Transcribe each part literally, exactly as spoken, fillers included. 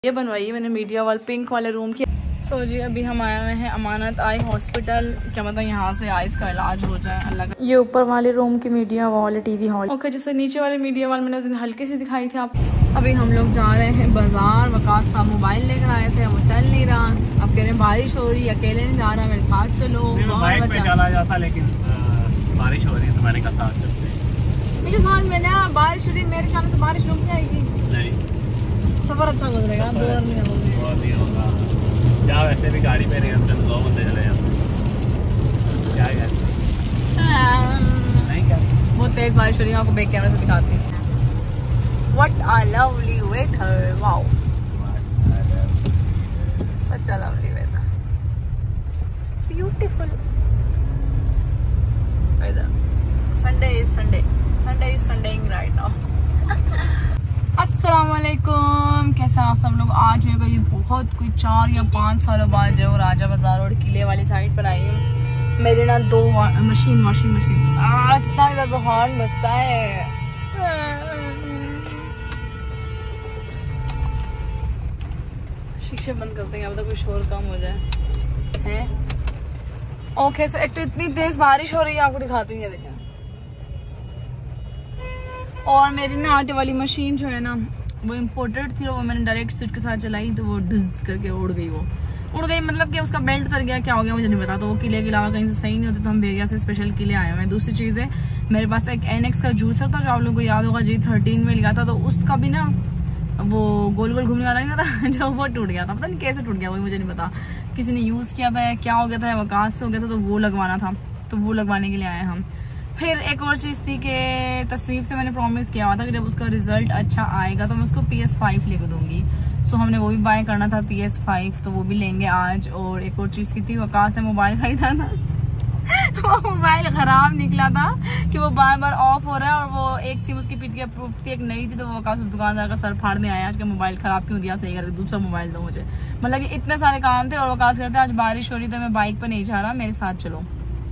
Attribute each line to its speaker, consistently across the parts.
Speaker 1: ये बनवाई है मैंने मीडिया वाल पिंक वाले रूम की। सो so जी अभी हम आए हुए हैं अमानत आई हॉस्पिटल, क्या मतलब यहाँ से आइस का इलाज हो जाए अल्लाह का। ये ऊपर वाले रूम की मीडिया वॉल है, टीवी हॉल। ओके, जैसे नीचे वाले मीडिया वाल मैंने हल्की सी दिखाई थी आप। अभी हम लोग जा रहे हैं बाजार। वकास साहब मोबाइल लेकर आए थे, वो चल नहीं रहा। अब कह रहे हैं बारिश हो रही है, अकेले नहीं जा रहा, मेरे साथ चलो।
Speaker 2: बाइक पे चला जाता लेकिन बारिश हो रही है तो मैंने कहा साथ चलते हैं।
Speaker 1: मुझे साथ में ना बारिश हो रही, मेरे चांस से बारिश रुक जाएगी।
Speaker 2: नहीं,
Speaker 1: सफर अच्छा गुजरेगा, बोर नहीं होगा।
Speaker 2: बोर नहीं होगा। क्या वैसे भी गाड़ी पे नहीं, हम चल दो बंदे चले जाते हैं। क्या कहते नहीं क्या
Speaker 1: बहुत तेज बारिश हो रही है, आपको बैक कैमरे से दिखाती हूँ। What a lovely weather, wow, such a lovely weather, beautiful weather. Sunday is Sunday, Sunday is Sundaying right now. अस्सलाम वालेकुम, कैसा आप सब लोग। आज मेरे को ये बहुत कोई चार या पाँच सालों बाद जो राजा बाजार और किले वाली साइड पर आई हूँ। मेरे ना दो मशीन वॉशिंग मशीन आ कितना ज़्यादा हॉर्न बजता है। शीशे बंद करते हैं, अब तक कोई शोर कम हो जाए हैं। ओके, सो एक तो इतनी तेज बारिश हो रही है, आपको दिखाती हूँ, ये देखें। और मेरी ना आटे वाली मशीन जो है ना वो इम्पोर्टेड थी, और वो मैंने डायरेक्ट स्विच के साथ चलाई तो वो डिज करके उड़ गई। वो उड़ गई मतलब कि उसका बेल्ट उतर गया, क्या हो गया मुझे नहीं पता। तो वो किले के अलावा कहीं से सही नहीं होती, तो हम भेजिया से स्पेशल किले आए हुए हैं। दूसरी चीज़ है, मेरे पास एक एनएक्स का जूसर था जो आप लोगों को याद होगा जी थर्टीन में लिया था, तो उसका भी ना वो गोल गोल घूमने वाला नहीं था जो वो टूट गया था। पता नहीं कैसे टूट गया, वही मुझे नहीं पता। किसी ने यूज़ किया था या क्या हो गया था, वकास से हो गया था, तो वो लगवाना था। तो वो लगवाने के लिए आए हम। फिर एक और चीज़ थी कि तस्वीर से मैंने प्रॉमिस किया हुआ था कि जब उसका रिजल्ट अच्छा आएगा तो मैं उसको पी एस फाइव लेकर दूंगी। सो हमने वो भी बाय करना था पी एस फाइव, तो वो भी लेंगे आज। और एक और चीज़ की थी, वकास ने मोबाइल खरीदा था वो मोबाइल ख़राब निकला था कि वो बार बार ऑफ हो रहा है, और वो एक सिम उसकी पीट के अप्रूव थी, एक नई थी। तो वो वकास उस दुकानदार का सर फाड़ने आया आज के मोबाइल ख़राब क्यों दिया, सही करके दूसरा मोबाइल दो मुझे। मतलब ये इतने सारे काम थे। और वकास कहते आज बारिश हो रही तो मैं बाइक पर नहीं जा रहा, मेरे साथ चलो।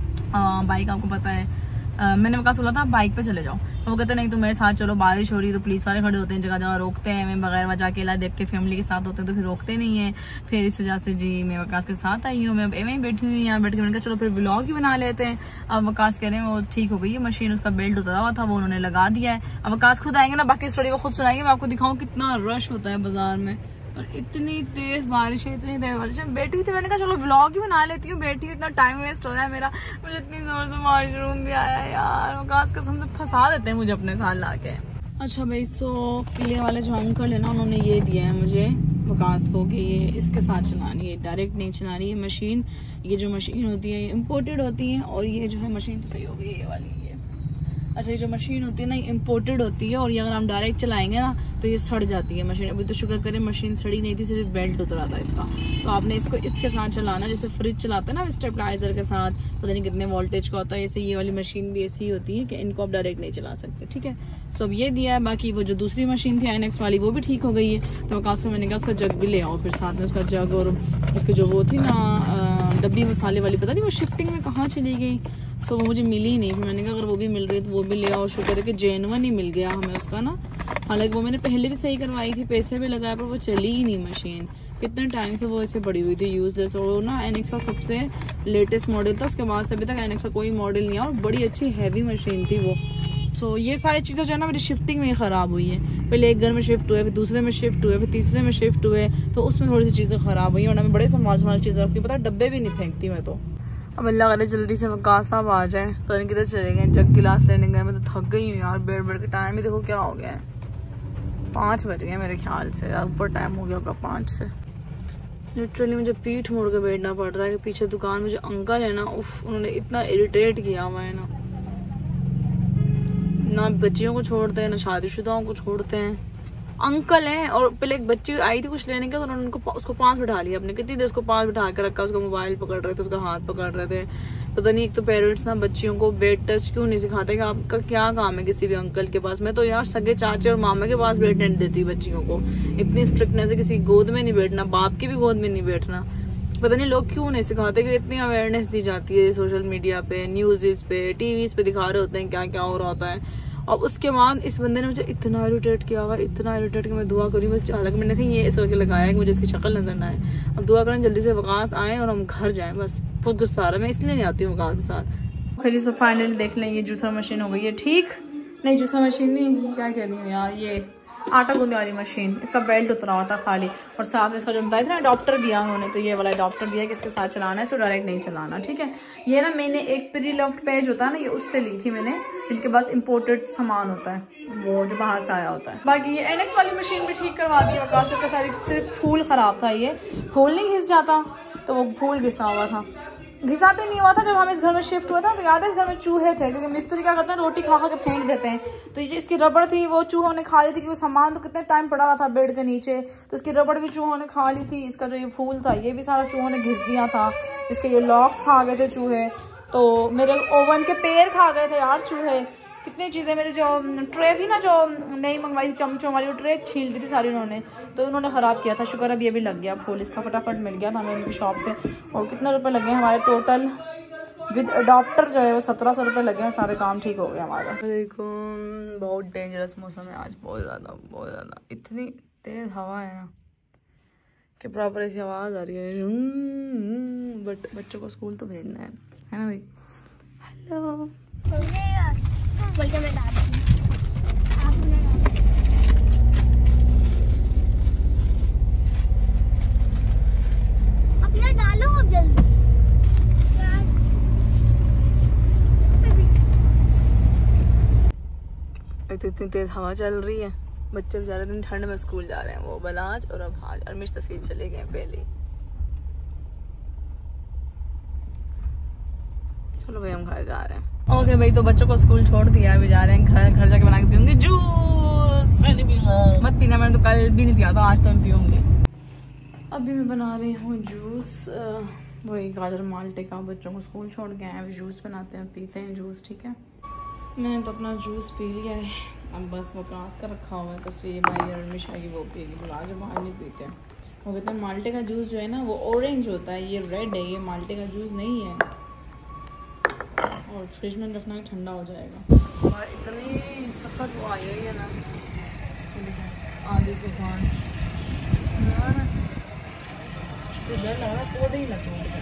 Speaker 1: आ, बाइक आपको पता है, Uh, मैंने वकास बोला था बाइक पे चले जाओ, तो वो कहते नहीं तुम मेरे साथ चलो, बारिश हो रही है। तो पुलिस वाले खड़े होते हैं, जगह जगह रोकते हैं। मैं बगैर वजह अकेला देख के फैमिली के साथ होते हैं तो फिर रोकते नहीं है। फिर इस वजह से जी मैं वकास के साथ आई हूँ, मैं वहीं बैठी हुई यहाँ बैठ के। मैंने कहा चलो फिर व्लॉग ही बना लेते हैं। अब वकास कह रहे हैं वो ठीक हो गई है मशीन, उसका बेल्ट उतरा हुआ था वो उन्होंने लगा दिया है। अब वकास खुद आएंगे ना, बाकी स्टोरी वो खुद सुनाएंगे। मैं आपको दिखाऊँ कितना रश होता है बाजार में, और इतनी तेज बारिश है, इतनी तेज बारिश है। बैठी थी, मैंने कहा चलो व्लॉग ही बना लेती हूँ, बैठी हूँ, इतना टाइम वेस्ट हो रहा है मेरा। मुझे इतनी जोर से मशरूम भी आया यार, वकास कसम से फंसा देते हैं मुझे अपने साथ लाके। अच्छा भाई, सो किले वाले जो अंकल है ना, उन्होंने ये दिया है मुझे वकास को कि ये इसके साथ चलानी है, डायरेक्ट नहीं चलानी है मशीन। ये जो मशीन होती है ये इम्पोर्टेड होती है, और ये जो है मशीन तो सही हो गई ये वाली। अच्छा, ये जो मशीन होती है ना ये इम्पोर्टेड होती है, और ये अगर हम डायरेक्ट चलाएंगे ना तो ये सड़ जाती है मशीन। अभी तो शुक्र करें मशीन सड़ी नहीं थी, सिर्फ बेल्ट उतरा था इसका। तो आपने इसको इसके साथ चलाना, जैसे फ्रिज चलाते हैं ना स्टेबलाइजर के साथ, पता नहीं कितने वोल्टेज का होता है। ऐसे ये वाली मशीन भी ऐसी ही होती है कि इनको आप डायरेक्ट नहीं चला सकते, ठीक है। सो अब ये दिया है। बाकी वो जो दूसरी मशीन थी आईनेक्स वाली वो भी ठीक हो गई है। तो वकास को मैंने कहा उसका जग भी ले आओ, फिर साथ में उसका जग और उसके जो वो थी ना डब्बी मसाले वाली, पता नहीं वो शिफ्टिंग में कहाँ चली गई। सो वो मुझे मिली ही नहीं। मैंने कहा अगर वो भी मिल रही है तो वो भी ले आओ। शुक्र है कि जेन्युइन ही मिल गया हमें उसका ना। हालांकि वो मैंने पहले भी सही करवाई थी, पैसे भी लगाए, पर वो चली ही नहीं मशीन। कितने टाइम से वो ऐसे पड़ी हुई थी यूजलेस। और वो ना एनेक्स का सबसे लेटेस्ट मॉडल था, उसके बाद से अभी तक एनेक्स का कोई मॉडल नहीं है, और बड़ी अच्छी हैवी मशीन थी वो। सो ये सारी चीज़ें जो है ना मेरी शिफ्टिंग में ही ख़राब हुई है। पहले एक घर में शिफ्ट हुए, फिर दूसरे में शिफ्ट हुए, फिर तीसरे में शिफ्ट हुए, तो उसमें थोड़ी सी चीज़ें ख़राब हुई। और मैं बड़े संभाल संभाल चीज़ें रखती हूँ, पता डब्बे भी नहीं फेंकती मैं तो। अब अल्लाह करे जल्दी से वकास साहब आ जाए। पता नहीं किधर चले गए, जग गिलास लेने गए। मैं तो थक गई हूँ यार, बैठ बैठ के। टाइम ही देखो क्या हो गया है, पाँच बज गए मेरे ख्याल से। ऊपर टाइम हो गया होगा पाँच से। लिटरली मुझे पीठ मोड़ के बैठना पड़ रहा है कि पीछे दुकान में जो अंकल है ना, उफ, उन्होंने इतना इरिटेट किया हुआ है ना। ना बच्चियों को छोड़ते हैं, ना शादीशुदाओं को छोड़ते हैं। अंकल हैं, और पहले एक बच्ची आई थी कुछ लेने के, तो उन्होंने उनको उसको पास बिठा लिया अपने। कितनी देर उसको पास बिठा के रखा, उसका मोबाइल पकड़ रहे थे, उसका हाथ पकड़ रहे थे। पता नहीं, एक तो पेरेंट्स ना बच्चियों को बेड टच क्यों नहीं सिखाते कि आपका क्या काम है किसी भी अंकल के पास। मैं तो यार सगे चाचे और मामे के पास बैठने नहीं देती बच्चियों को। इतनी स्ट्रिक्टनेस है, किसी गोद में नहीं बैठना, बाप की भी गोद में नहीं बैठना। पता नहीं लोग क्यों नहीं सिखाते कि इतनी अवेयरनेस दी जाती है सोशल मीडिया पे, न्यूज़ पे, टीवीज पे दिखा रहे होते हैं क्या क्या हो रहा होता है। और उसके बाद इस बंदे ने मुझे इतना इरिटेट किया हुआ, इतना इरिटेट कि मैं दुआ करी बस। हालांकि मैंने कहीं ये इस करके लगाया है कि मुझे इसकी शक्ल नजर ना आए। अब दुआ करें जल्दी से वकास आए और हम घर जाएं, बस बहुत गुस्सा आ रहा है। मैं इसलिए नहीं आती हूँ वकास के साथ। फिर सब फाइनली देख लें, ये जूसर मशीन हो गई है ठीक, नहीं जूसर मशीन नहीं, क्या कह रही हूँ यार, ये आटा गूंदने वाली मशीन। इसका बेल्ट उतरा हुआ था खाली, और साथ में इसका जो बताया था ना अडॉप्टर दिया उन्होंने, तो ये वाला अडॉप्टर दिया कि इसके साथ चलाना है, इसको डायरेक्ट नहीं चलाना, ठीक है। ये ना मैंने एक प्री लव्ड पेज होता है ना, ये उससे ली थी मैंने, जिनके पास इम्पोर्टेड सामान होता है, वो जो बाहर से आया होता है। बाकी ये एनएक्स वाली मशीन भी ठीक करवा दी वकास। इसका सारी सिर्फ फूल खराब था, ये फूल नहीं घिस जाता, तो वो फूल घिसा हुआ था। घिसा भी नहीं हुआ था जब हम इस घर में शिफ्ट हुए थे, तो याद है इस घर में चूहे थे, क्योंकि मिस्त्री क्या करते हैं रोटी खा खा के फेंक देते हैं। तो ये इसकी रबड़ थी, वो चूहों ने खा ली थी, क्योंकि सामान तो कितने टाइम पड़ा रहा था बेड के नीचे, तो इसकी रबड़ भी चूहों ने खा ली थी। इसका जो ये फूल था ये भी सारा चूहों ने घिस दिया था। इसके ये लॉक्स खा गए थे चूहे, तो मेरे ओवन के पैर खा गए थे यार चूहे। कितनी चीज़ें, मेरी जो ट्रे थी ना जो नई मंगवाई थी चमचों वाली, वो ट्रे छील दी थी सारी उन्होंने, तो उन्होंने ख़राब किया था। शुक्र अब ये भी लग गया फूल, इसका फटाफट मिल गया था हमें उनकी शॉप से। और कितने रुपए लगे हमारे टोटल विद अडॉप्टर जो है वो सत्रह सौ रुपये लगे हैं, सारे काम ठीक हो गए हमारा। देखो बहुत डेंजरस मौसम है आज, बहुत ज़्यादा बहुत ज़्यादा, इतनी तेज़ हवा है ना कि प्रॉपर ऐसी आवाज़ आ रही है। बट बच्चों को स्कूल तो भेजना है, है ना भाई। हेलो
Speaker 3: अपना डालो अब जल्दी।
Speaker 1: तो इतनी तेज हवा चल रही है, बच्चे बेचारे दिन ठंड में स्कूल जा रहे हैं, वो बलाज और अब हाज और मिश तस्वीर चले गए पहले। चलो भाई हम घर जा रहे हैं। ओके भाई, तो बच्चों को स्कूल छोड़ दिया, अभी जा रहे हैं घर। घर जाके बना के पियूंगी जूस। मैं नहीं पीऊंगा। मत पीना, मैंने तो कल भी नहीं पिया था, आज तो हम पियूंगी। अभी मैं बना रही हूँ जूस, वही गाजर माल्टे का। बच्चों को स्कूल छोड़ के आए, जूस बनाते हैं, पीते हैं जूस, ठीक है। मैंने तो अपना जूस पी लिया है, अब बस वकास का रखा हुआ है, तस्वीर भाई और मिशा की वो पीगी, आज बाहर नहीं पीते हैं। वो कहते हैं माल्टे का जूस जो है ना वो ऑरेंज होता है, ये रेड है, ये माल्टे का जूस नहीं है, और फ्रिज में रखना ठंडा हो जाएगा। और इतनी सफ़र वो आई हुई है ना, आधी तूफान, डर लग रहा है, पौधे ही लगे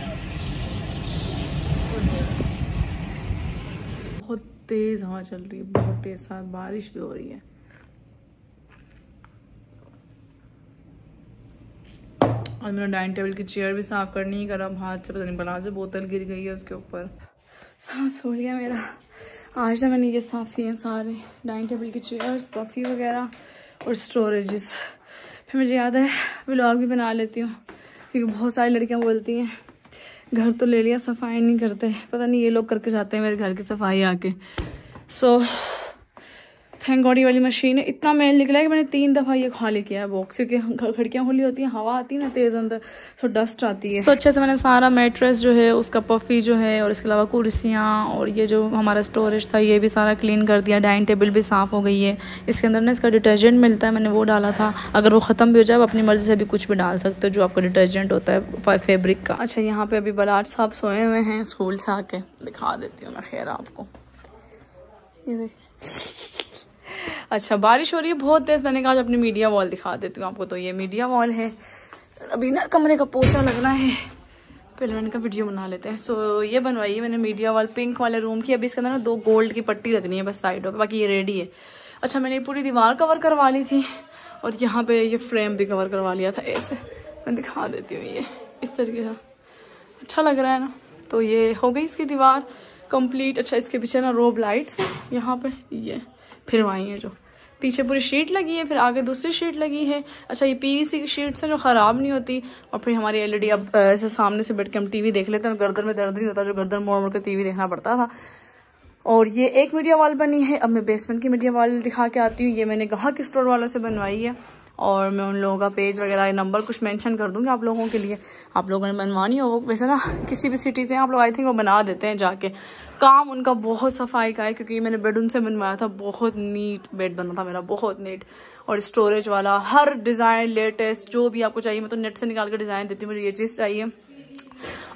Speaker 1: बहुत तेज हवा चल रही है, बहुत तेज, साथ बारिश भी हो रही है। और मेरा डाइनिंग टेबल की चेयर भी साफ करनी ही करा, हाथ से पता नहीं बला से बोतल गिर गई है उसके ऊपर, सांस फूल गया मेरा। आज ना मैंने ये साफ किए हैं सारे डाइनिंग टेबल की चेयर्स, कॉफ़ी वगैरह और स्टोरेजेस। फिर मुझे याद है व्लॉग भी बना लेती हूँ, क्योंकि बहुत सारी लड़कियाँ बोलती हैं घर तो ले लिया सफाई नहीं करते, पता नहीं ये लोग करके जाते हैं मेरे घर की सफाई आके। सो थैंक गॉड ये वाली मशीन है। इतना मैल निकला है कि मैंने तीन दफ़ा ये खाली किया है बॉक्स, क्योंकि खिड़कियाँ खुली होती हैं, हवा आती है ना तेज़ अंदर, तो डस्ट आती है। सो अच्छे से मैंने सारा मैट्रेस जो है, उसका पफ़ी जो है, और इसके अलावा कुर्सियाँ और ये जो हमारा स्टोरेज था ये भी सारा क्लीन कर दिया। डाइनिंग टेबल भी साफ़ हो गई है। इसके अंदर ना इसका डिटर्जेंट मिलता है, मैंने वो डाला था। अगर वो ख़त्म भी हो जाए आप अपनी मर्ज़ी से भी कुछ भी डाल सकते हो, जो आपका डिटर्जेंट होता है फैब्रिक का। अच्छा, यहाँ पर अभी बलाट साहब सोए हुए हैं स्कूल से आके, दिखा देती हूँ मैं खैर आपको, ये देखिए। अच्छा, बारिश हो रही है बहुत तेज़, मैंने कहा आज अपनी मीडिया वॉल दिखा देती हूँ आपको। तो ये मीडिया वॉल है, अभी ना कमरे का पोछा लगना है, पहले मैंने कहा वीडियो बना लेते हैं। सो ये बनवाई है मैंने मीडिया वॉल पिंक वाले रूम की। अभी इसके अंदर ना दो गोल्ड की पट्टी लगनी है बस साइडों पे, बाकी ये रेडी है। अच्छा, मैंने पूरी दीवार कवर करवा ली थी, और यहाँ पे ये फ्रेम भी कवर करवा लिया था ऐसे, मैं दिखा देती हूँ ये इस तरीके से। अच्छा लग रहा है ना, तो ये हो गई इसकी दीवार कंप्लीट। अच्छा, इसके पीछे ना रोब लाइट्स है यहाँ पे, ये फिर वही है जो पीछे पूरी शीट लगी है, फिर आगे दूसरी शीट लगी है। अच्छा, ये पीवीसी की शीट्स है जो ख़राब नहीं होती। और फिर हमारी एलईडी, अब ऐसे सामने से बैठ के हम टीवी देख लेते हैं, गर्दन में दर्द नहीं होता, जो गर्दन मोड़ मोड़ के टीवी देखना पड़ता था। और ये एक मीडिया वॉल बनी है। अब मैं बेसमेंट की मीडिया वॉल दिखा के आती हूँ। ये मैंने कहा कि स्टोर वालों से बनवाई है, और मैं उन लोगों का पेज वगैरह नंबर कुछ मेंशन कर दूँगी आप लोगों के लिए, आप लोगों ने बनवानी हो वो। वैसे ना किसी भी सिटी से आप लोग आई थिंक वो बना देते हैं जाके, काम उनका बहुत सफाई का है, क्योंकि मैंने बेड उनसे बनवाया था, बहुत नीट बेड बना था मेरा, बहुत नीट। और स्टोरेज वाला हर डिज़ाइन लेटेस्ट जो भी आपको चाहिए, मैं तो नेट से निकाल कर डिज़ाइन देती हूँ, मुझे ये चीज़ चाहिए।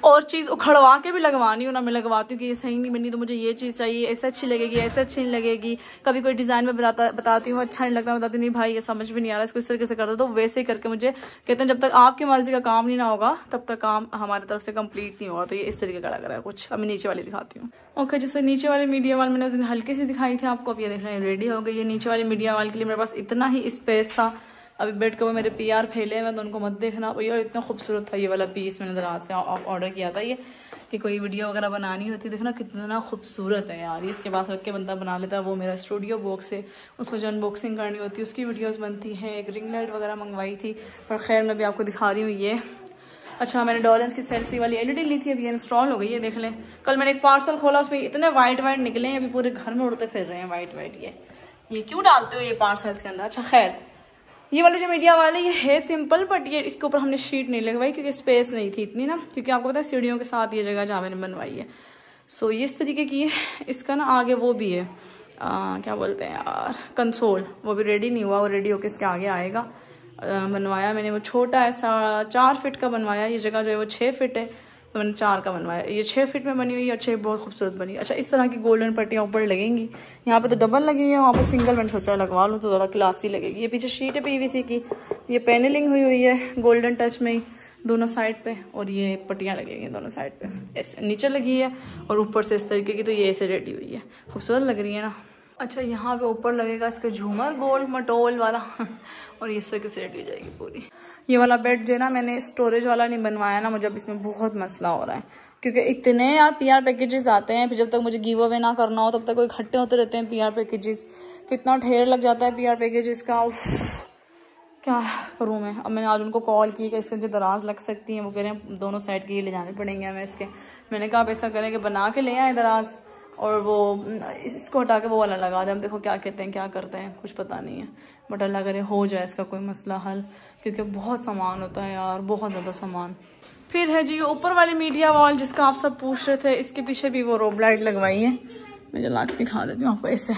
Speaker 1: और चीज़ उखड़वा के भी लगवानी हो ना, मैं लगवाती हूँ कि ये सही नहीं बनी तो मुझे ये चीज़ चाहिए, ऐसे अच्छी लगेगी, ऐसे अच्छी नहीं लगेगी। कभी कोई डिज़ाइन में बताता बताती हूँ, अच्छा नहीं लगता, बताती नहीं भाई ये समझ भी नहीं आ रहा, इसको इस तरीके से कर दो। तो वैसे ही करके मुझे कहते हैं जब तक आपकी मर्जी का काम नहीं ना होगा तब तक काम हमारी तरफ से कंप्लीट नहीं होगा। तो ये इस तरीके का लग रहा है कुछ। अब मैं नीचे वाली दिखाती हूँ। ओके, जैसे नीचे वाली मीडिया वाल मैंने उस दिन हल्की सी दिखाई थी आपको, अब ये देख रहे हैं रेडी हो गई है। नीचे वाली मीडिया वाल के लिए मेरे पास इतना ही स्पेस था। अभी बेड के ऊपर मेरे पी आर फैले हैं, तो उनको मत देखना भैया। इतना खूबसूरत था ये वाला पीस, मैंने दराज से ऑर्डर किया था ये, कि कोई वीडियो वगैरह बनानी होती, देखना कितना खूबसूरत है यार। इसके पास रख के बंदा बना लेता है। वो मेरा स्टूडियो बॉक्स है, उसको जो अनबॉक्सिंग करनी होती है उसकी वीडियोस बनती हैं। एक रिंग लाइट वगैरह मंगवाई थी, पर खैर मैं भी आपको दिखा रही हूँ ये। अच्छा, मैंने डॉलेंस की सेल्सी वाली एलईडी ली थी, अभी इंस्टॉल हो गई है, देख लें। कल मैंने एक पार्सल खोला, उसमें इतने वाइट वाइट निकले हैं, अभी पूरे घर में उड़ते फिर रहे हैं वाइट वाइट। ये ये क्यों डालते हो ये पार्सल्स के अंदर? अच्छा खैर, ये वाली जो मीडिया वाली ये है सिंपल, बट ये इसके ऊपर हमने शीट नहीं लगवाई क्योंकि स्पेस नहीं थी इतनी ना, क्योंकि आपको पता है सीढ़ियों के साथ ये जगह जहाँ मैंने बनवाई है। सो ये इस तरीके की है। इसका ना आगे वो भी है, आ, क्या बोलते हैं यार, कंसोल, वो भी रेडी नहीं हुआ, वो रेडी होकर इसके आगे आएगा। आ, बनवाया मैंने वो छोटा ऐसा चार फिट का बनवाया, ये जगह जो है वो छः फिट है, तो मैंने चार का बनवाया। ये छः फिट में बनी हुई है, अच्छी बहुत खूबसूरत बनी। अच्छा, इस तरह की गोल्डन पट्टियाँ ऊपर लगेंगी। यहाँ पे तो डबल लगी है, वहाँ पे सिंगल। मैंने सोचा लगवा लूँ तो ज़्यादा क्लासी लगेगी। ये पीछे शीट है पीवीसी की, ये पैनलिंग हुई हुई है गोल्डन टच में ही दोनों साइड पे, और ये पट्टियाँ लगेंगी दोनों साइड पे। ऐसे नीचे लगी है और ऊपर से इस तरीके की, तो ये ऐसे रेडी हुई है, खूबसूरत लग रही है ना। अच्छा, यहाँ पे ऊपर लगेगा इसका झूमर गोल मटोल वाला और ये तरीके से रेडी हो जाएगी पूरी। ये वाला बेड जो है ना, मैंने स्टोरेज वाला नहीं बनवाया ना, मुझे अब इसमें बहुत मसला हो रहा है क्योंकि इतने यार पीआर पैकेजेस आते हैं, फिर जब तक मुझे गिव अवे ना करना हो तब तक कोई इकट्ठे होते रहते हैं पीआर पैकेजेस, फिर इतना ढेर लग जाता है पीआर पैकेजेस का। क्या करूँ मैं? अब मैंने आज उनको कॉल की कि इसके जो दराज लग सकती हैं, वो कह रहे हैं दोनों साइड के ये ले जाने पड़ेंगे हमें इसके। मैंने कहा आप ऐसा करें कि बना के ले आए दराज और वो इसको हटा के वो वाला लगा दे। हम देखो क्या कहते हैं, क्या करते हैं, कुछ पता नहीं है, बट अल्लाह करे हो जाए इसका कोई मसला हल, क्योंकि बहुत सामान होता है यार, बहुत ज़्यादा सामान। फिर है जी ऊपर वाली मीडिया वॉल जिसका आप सब पूछ रहे थे, इसके पीछे भी वो रोब लाइट लगवाई है। मैं जला के दिखा देती हूँ आपको ऐसे।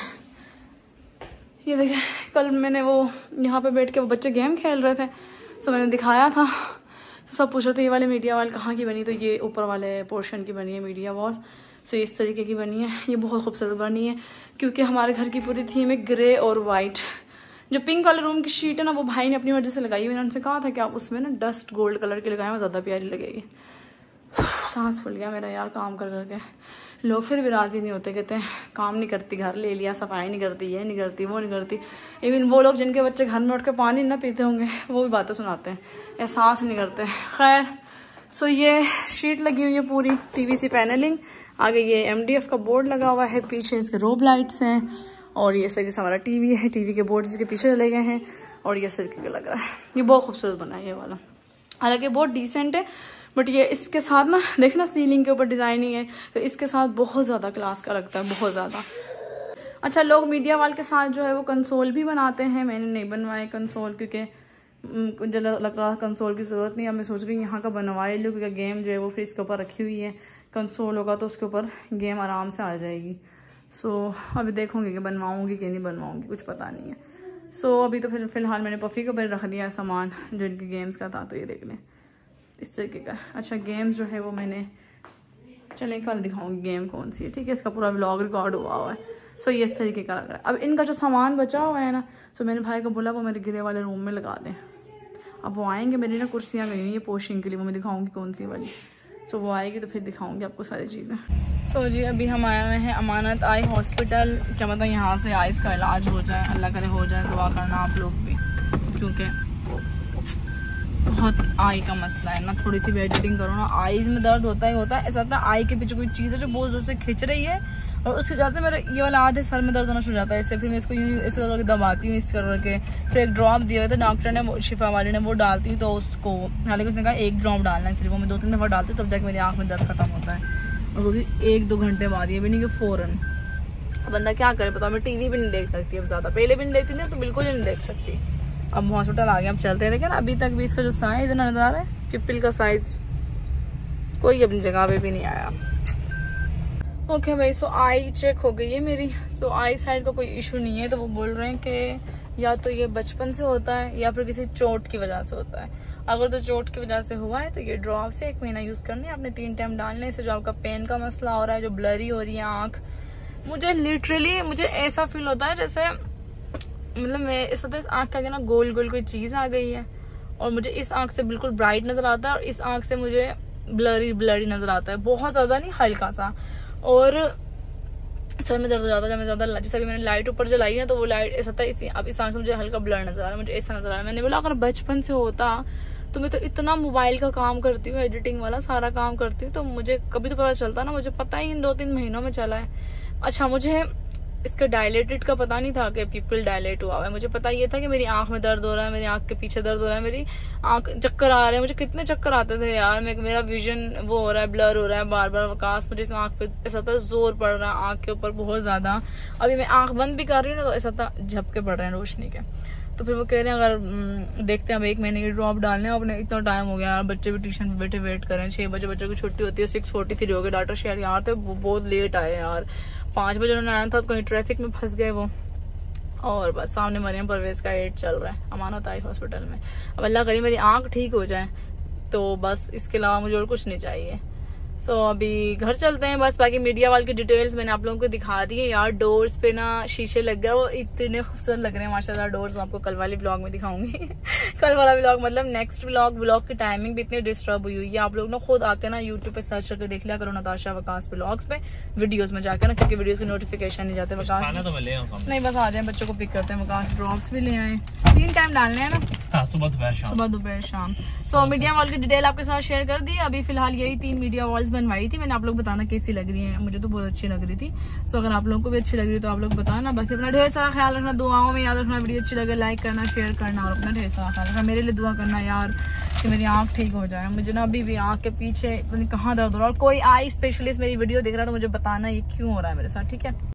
Speaker 1: ये देखिए, कल मैंने वो यहाँ पे बैठ के वो बच्चे गेम खेल रहे थे, सो मैंने दिखाया था, तो सब पूछ रहे थे ये वाली मीडिया वॉल कहाँ की बनी, तो ये ऊपर वाले पोर्शन की बनी है मीडिया वॉल। सो इस तरीके की बनी है, ये बहुत खूबसूरत बनी है क्योंकि हमारे घर की पूरी थीम है ग्रे और वाइट। जो पिंक वाले रूम की शीट है ना, वो भाई ने अपनी मर्जी से लगाई। मैंने उनसे कहा था कि आप उसमें ना डस्ट गोल्ड कलर की लगाएं, वो ज़्यादा प्यारी लगेगी। सांस फूल गया मेरा यार काम कर करके। लोग फिर भी राज़ी नहीं होते, कहते हैं काम नहीं करती, घर ले लिया, सफाई नहीं करती, ये नहीं करती, वो नहीं करती। इवन वो लोग जिनके बच्चे घर में उठ के पानी ना पीते होंगे, वो भी बातें सुनाते हैं, एहसास नहीं करते। खैर, सो ये शीट लगी हुई है पूरी पीवीसी पैनलिंग, आगे ये एमडीएफ का बोर्ड लगा हुआ है, पीछे इसके रोब लाइट्स हैं, और ये सर हमारा टीवी है, टीवी के बोर्ड इसके पीछे चले गए हैं, और ये सर के लग रहा है। ये बहुत खूबसूरत बना है ये वाला, हालांकि बहुत डिसेंट है, बट ये इसके साथ ना देखना सीलिंग के ऊपर डिजाइनिंग है, तो इसके साथ बहुत ज़्यादा क्लास का लगता है, बहुत ज़्यादा। अच्छा, लोग मीडिया वाल के साथ जो है वो कंसोल भी बनाते हैं, मैंने नहीं बनवाए कंसोल क्योंकि मुझे लग रहा कंसोल की ज़रूरत नहीं है। मैं सोच रही हूँ यहाँ का बनवाई लूँ क्योंकि गेम जो है वो फिर इसके ऊपर रखी हुई है, कंसोल होगा तो उसके ऊपर गेम आराम से आ जाएगी। सो so, अभी देखूँगी कि बनवाऊँगी कि नहीं बनवाऊँगी, कुछ पता नहीं है। सो so, अभी तो फिर फिलहाल मैंने पफ़ी के ऊपर रख दिया सामान जो इनके गेम्स का था, तो ये देख लें इस तरीके का। अच्छा, गेम्स जो है वो मैंने, चलें कल दिखाऊँगी गेम कौन सी है, ठीक है, इसका पूरा व्लॉग रिकॉर्ड हुआ हुआ है। सो so, ये इस तरीके का लग रहा है। अब इनका जो सामान बचा हुआ है ना, सो so मैंने भाई को बोला वो मेरे गिरे वाले रूम में लगा दें। अब वो आएंगे, मेरी ना कुर्सियाँ गई हुई हैं पोशिंग के लिए, वो मैं दिखाऊँगी कौन सी वाली। सो so, वो आएगी तो फिर दिखाऊंगी आपको सारी चीज़ें। सो so, जी अभी हम आए हुए हैं अमानत आई हॉस्पिटल, क्या मतलब यहाँ से आइस का इलाज हो जाए, अल्लाह करे हो जाए, दुआ करना आप लोग भी, क्योंकि बहुत आई का मसला है ना। थोड़ी सी वेजिटिंग करो ना, आईज में दर्द होता ही होता है। ऐसा होता है आई के पीछे कोई चीज़ है जो बहुत ज़ोर से खिंच रही है, और उसकी वजह से मेरा ये वाला आधे सर में दर्द होना शुरू हो जाता है। इससे फिर मैं इसको यूँ इस करके दबाती हूँ, इस करके फिर एक ड्रॉप दिए हुए थे डॉक्टर ने, वो शिफा वाले ने, वो डालती हूँ तो उसको, हालांकि उसने कहा एक ड्रॉप डालना है सिर्फ, वो मैं दो तीन दफ़ा डालती हूँ तब जाके मेरी आँख में दर्द खत्म होता है, और वो भी एक दो घंटे बाद, ये भी नहीं कि फ़ौरन। बंदा क्या करे बताओ, मैं टी वी भी नहीं देख सकती अब ज़्यादा, पहले भी नहीं देखती थी तो बिल्कुल ही नहीं देख सकती। अब हॉस्पिटल आ गए, अब चलते हैं। लेकिन अभी तक भी इसका जो साइज़ है नज़र आ रहा है, पिपिल का साइज़ कोई अपनी जगह पे भी नहीं आया। ओके okay भाई, सो आई चेक हो गई है मेरी। सो आई साइड का कोई इशू नहीं है, तो वो बोल रहे हैं कि या तो ये बचपन से होता है या फिर किसी चोट की वजह से होता है। अगर तो चोट की वजह से हुआ है तो ये ड्रॉप से एक महीना यूज करने, आपने तीन टाइम डालने से जो आपका पेन का मसला हो रहा है, जो ब्लरी हो रही है आंख, मुझे लिटरली मुझे ऐसा फील होता है जैसे मतलब मैं इस इस आंख के आगे ना गोल गोल कोई चीज आ गई है, और मुझे इस आंख से बिल्कुल ब्राइट नजर आता है और इस आंख से मुझे ब्लरी ब्लरी नजर आता है, बहुत ज्यादा नहीं, हल्का सा। और सर में दर्द हो जाता है जब मैं ज्यादा, जैसे अभी मैंने लाइट ऊपर जलाई है तो वो लाइट ऐसा था, इसी अब इस आंख से मुझे हल्का ब्लर नजर आ रहा है, मुझे ऐसा नजर आ रहा है। मैंने बोला अगर बचपन से होता तो मैं तो इतना मोबाइल का काम करती हूँ, एडिटिंग वाला सारा काम करती हूँ, तो मुझे कभी तो पता चलता ना, मुझे पता ही इन दो तीन महीनों में चला है। अच्छा, मुझे इसका डायलेटेड का पता नहीं था कि पीपल डायलेट हुआ है, मुझे पता ये था कि मेरी आंख में दर्द हो रहा है, मेरी आंख के पीछे दर्द हो रहा है, मेरी आंख चक्कर आ रहे हैं, मुझे कितने चक्कर आते थे यार, मैं मेरा विजन वो हो रहा है, ब्लर हो रहा है बार बार, वकास मुझे इस आंख पे ऐसा था जोर पड़ रहा है आंख के ऊपर बहुत ज्यादा। अभी मैं आंख बंद भी कर रही हूँ ना तो ऐसा था झपके पड़ रहे हैं रोशनी के। तो फिर वो कह रहे हैं अगर देखते हैं अब एक महीने की ड्रॉप डालने, अपने इतना टाइम हो गया यार, बच्चे भी ट्यूशन पे बैठे वेट कर रहे हैं, छह बजे बच्चों की छुट्टी होती है, सिक्स फोर्टी थ्री हो गए, डाटा शेयर यार थे बहुत लेट आए यार, पांच बजे उन्होंने आना था तो कहीं ट्रैफिक में फंस गए वो। और बस सामने मरियम परवेज का एड चल रहा है अमानत आई हॉस्पिटल में। अब अल्लाह करी मेरी आंख ठीक हो जाए तो बस, इसके अलावा मुझे और कुछ नहीं चाहिए। सो so, अभी घर चलते हैं बस। बाकी मीडिया वाल की डिटेल्स मैंने आप लोगों को दिखा दी है यार, डोर्स पे ना शीशे लग गए, वो इतने खूबसूरत लग रहे हैं माशाल्लाह डोर्स, आपको कल वाली व्लॉग में दिखाऊंगी कल वाला व्लॉग मतलब नेक्स्ट व्लॉग, व्लॉग की टाइमिंग भी इतनी डिस्टर्ब हुई हुई है, आप लोग ना खुद आके ना यूट्यूब पे सर्च करके देख लिया करो नताशा वकास व्लॉग्स पे, वीडियोस में जाकर ना, क्योंकि वीडियोस के नोटिफिकेशन नहीं जाते। वकास
Speaker 2: तो
Speaker 1: नहीं, बस आ जाए बच्चों को पिक करते हैं, वकास ड्रॉप्स भी ले आए, तीन टाइम डालने हैं ना,
Speaker 2: सुबह दोपहर शाम,
Speaker 1: सुबह दोपहर शाम। सो मीडिया वॉल की डिटेल आपके साथ शेयर कर दी। अभी फिलहाल यही तीन मीडिया वॉल्स बनवाई थी मैंने, आप लोग बताना कैसी लग रही है, मुझे तो बहुत अच्छी लग रही थी। सो अगर आप लोगों को भी अच्छी लग रही है तो आप लोग बताना। बाकी अपना ढेर सारा ख्याल रखना, दुआओं में याद रखना, वीडियो अच्छी लगे लाइक करना, शेयर करना, और अपना ढेर सारा ख्याल रखना, मेरे लिए दुआ करना यार कि मेरी आंख ठीक हो जाए। मुझे ना अभी भी आंख के पीछे कहाँ दर्द हो रहा है, और कोई आई स्पेशलिस्ट मेरी वीडियो देख रहा है तो मुझे बताना ये क्यों हो रहा है मेरे साथ, ठीक है।